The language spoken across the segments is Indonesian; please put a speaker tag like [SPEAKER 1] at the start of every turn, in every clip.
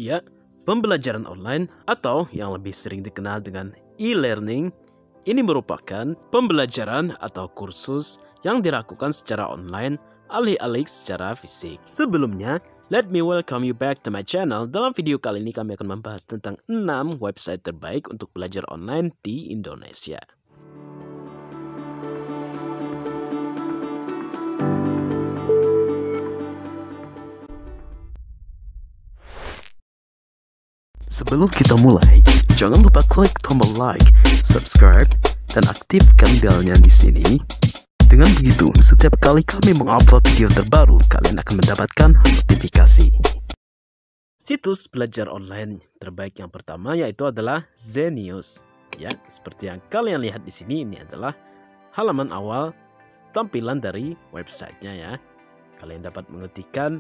[SPEAKER 1] Ya, pembelajaran online atau yang lebih sering dikenal dengan e-learning ini merupakan pembelajaran atau kursus yang dilakukan secara online alih-alih secara fisik. Sebelumnya, let me welcome you back to my channel. Dalam video kali ini kami akan membahas tentang 6 website terbaik untuk belajar online di Indonesia. Sebelum kita mulai, jangan lupa klik tombol like, subscribe, dan aktifkan belnya di sini. Dengan begitu, setiap kali kami mengupload video terbaru, kalian akan mendapatkan notifikasi. Situs belajar online terbaik yang pertama yaitu adalah Zenius. Ya, seperti yang kalian lihat di sini, ini adalah halaman awal tampilan dari websitenya ya. Kalian dapat mengetikkan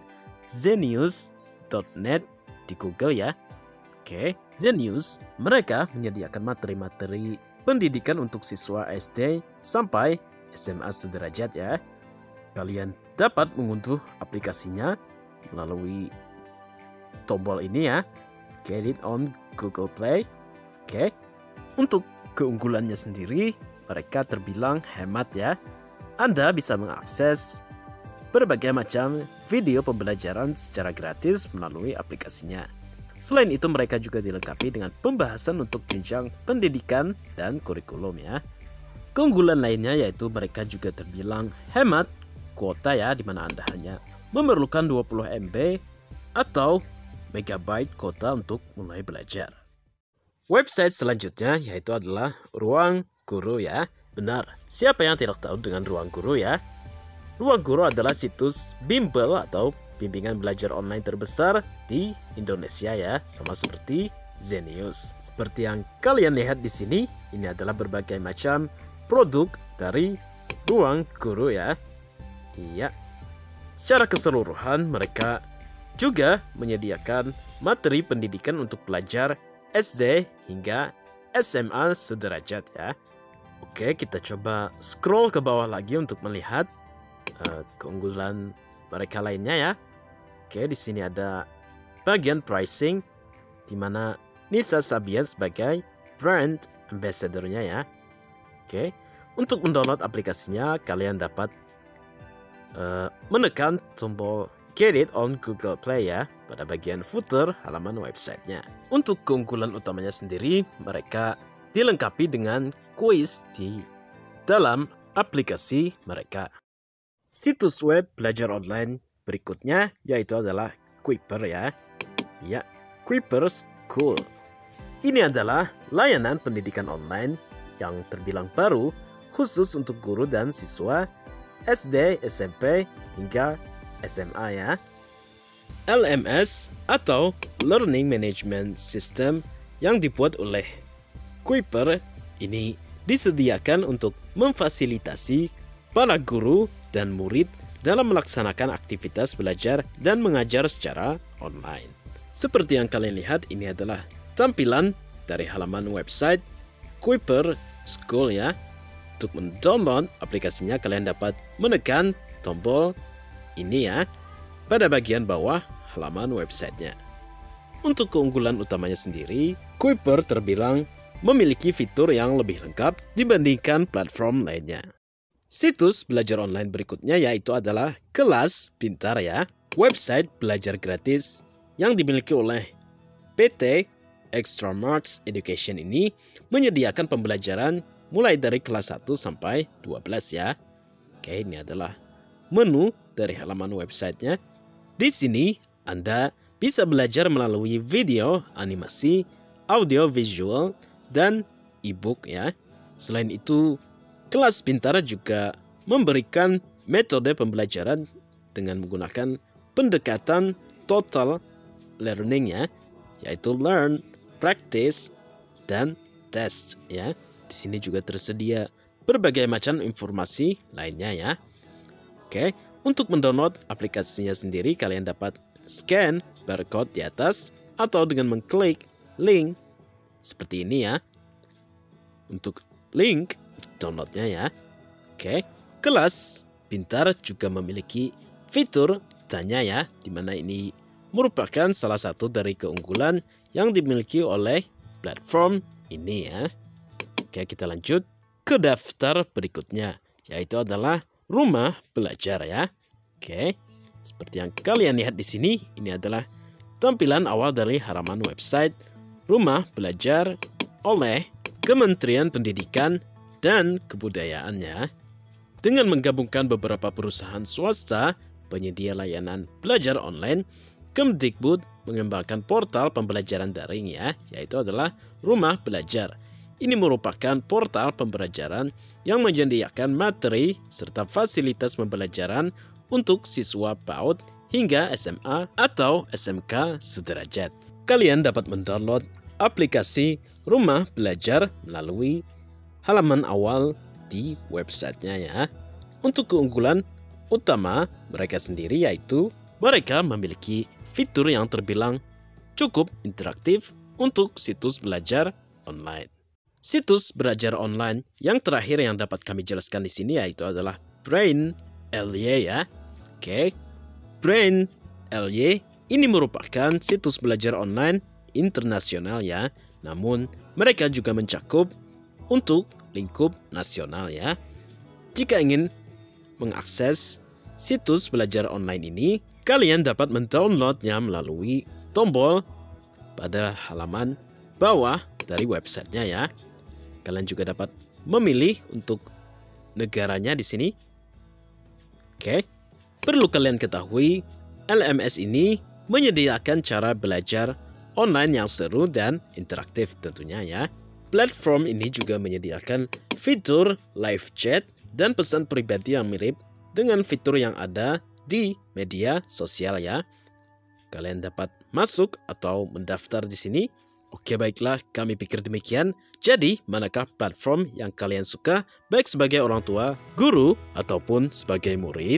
[SPEAKER 1] zenius.net di Google ya. Oke, Zenius, mereka menyediakan materi-materi pendidikan untuk siswa SD sampai SMA sederajat ya. Kalian dapat mengunduh aplikasinya melalui tombol ini ya. Get it on Google Play. Oke, untuk keunggulannya sendiri, mereka terbilang hemat ya. Anda bisa mengakses berbagai macam video pembelajaran secara gratis melalui aplikasinya. Selain itu mereka juga dilengkapi dengan pembahasan untuk jenjang pendidikan dan kurikulum ya. Keunggulan lainnya yaitu mereka juga terbilang hemat kuota ya, di mana Anda hanya memerlukan 20 MB atau megabyte kuota untuk mulai belajar. Website selanjutnya yaitu adalah Ruang Guru ya. Benar, siapa yang tidak tahu dengan Ruang Guru ya? Ruang Guru adalah situs bimbel atau bimbingan belajar online terbesar di Indonesia ya, sama seperti Zenius. Seperti yang kalian lihat di sini, ini adalah berbagai macam produk dari Ruang Guru ya. Iya. Secara keseluruhan mereka juga menyediakan materi pendidikan untuk pelajar SD hingga SMA sederajat ya. Oke, kita coba scroll ke bawah lagi untuk melihat keunggulan mereka lainnya ya. Oke, di sini ada bagian pricing di mana Nisa Sabian sebagai brand ambassador-nya ya. Oke, untuk mendownload aplikasinya kalian dapat menekan tombol Get it on Google Play ya pada bagian footer halaman websitenya. Untuk keunggulan utamanya sendiri, mereka dilengkapi dengan kuis di dalam aplikasi mereka. Situs web belajar online berikutnya yaitu adalah Kuiper ya. Ya, Kuiper School. Ini adalah layanan pendidikan online yang terbilang baru khusus untuk guru dan siswa SD, SMP, hingga SMA ya. LMS atau Learning Management System yang dibuat oleh Kuiper ini disediakan untuk memfasilitasi para guru dan murid dalam melaksanakan aktivitas belajar dan mengajar secara online. Seperti yang kalian lihat, ini adalah tampilan dari halaman website Kuiper School ya. Untuk mendownload aplikasinya kalian dapat menekan tombol ini ya pada bagian bawah halaman websitenya. Untuk keunggulan utamanya sendiri, Kuiper terbilang memiliki fitur yang lebih lengkap dibandingkan platform lainnya. Situs belajar online berikutnya yaitu adalah Kelas Pintar ya. Website belajar gratis yang dimiliki oleh PT Extra Marks Education ini menyediakan pembelajaran mulai dari kelas 1 sampai 12 ya. Oke, ini adalah menu dari halaman websitenya. Di sini Anda bisa belajar melalui video, animasi, audio visual, dan e-book ya. Selain itu, Kelas Pintar juga memberikan metode pembelajaran dengan menggunakan pendekatan total learning ya, yaitu learn, practice, dan test ya. Di sini juga tersedia berbagai macam informasi lainnya ya. Oke, untuk mendownload aplikasinya sendiri kalian dapat scan barcode di atas atau dengan mengklik link seperti ini ya. Untuk link downloadnya ya. Oke, Kelas Pintar juga memiliki fitur tanya ya, dimana ini merupakan salah satu dari keunggulan yang dimiliki oleh platform ini ya. Oke, kita lanjut ke daftar berikutnya, yaitu adalah rumah belajar ya. Oke, seperti yang kalian lihat di sini, ini adalah tampilan awal dari halaman website rumah belajar oleh Kementerian Pendidikan dan Kebudayaannya. Dengan menggabungkan beberapa perusahaan swasta penyedia layanan belajar online, Kemdikbud mengembangkan portal pembelajaran daring ya, yaitu adalah Rumah Belajar. Ini merupakan portal pembelajaran yang menyediakan materi serta fasilitas pembelajaran untuk siswa PAUD hingga SMA atau SMK sederajat. Kalian dapat mendownload aplikasi Rumah Belajar melalui halaman awal di websitenya ya. Untuk keunggulan utama mereka sendiri yaitu mereka memiliki fitur yang terbilang cukup interaktif untuk situs belajar online. Situs belajar online yang terakhir yang dapat kami jelaskan di sini yaitu adalah Brainly ya. Oke. Brainly ini merupakan situs belajar online internasional ya. Namun mereka juga mencakup untuk lingkup nasional ya. Jika ingin mengakses situs belajar online ini, kalian dapat mendownloadnya melalui tombol pada halaman bawah dari websitenya ya. Kalian juga dapat memilih untuk negaranya di sini. Oke. Perlu kalian ketahui, LMS ini menyediakan cara belajar online yang seru dan interaktif tentunya ya. Platform ini juga menyediakan fitur live chat dan pesan pribadi yang mirip dengan fitur yang ada di media sosial ya. Kalian dapat masuk atau mendaftar di sini. Oke, baiklah, kami pikir demikian. Jadi, manakah platform yang kalian suka baik sebagai orang tua, guru, ataupun sebagai murid?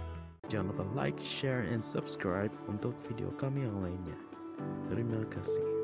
[SPEAKER 1] Jangan lupa like, share, and subscribe untuk video kami yang lainnya. Terima kasih.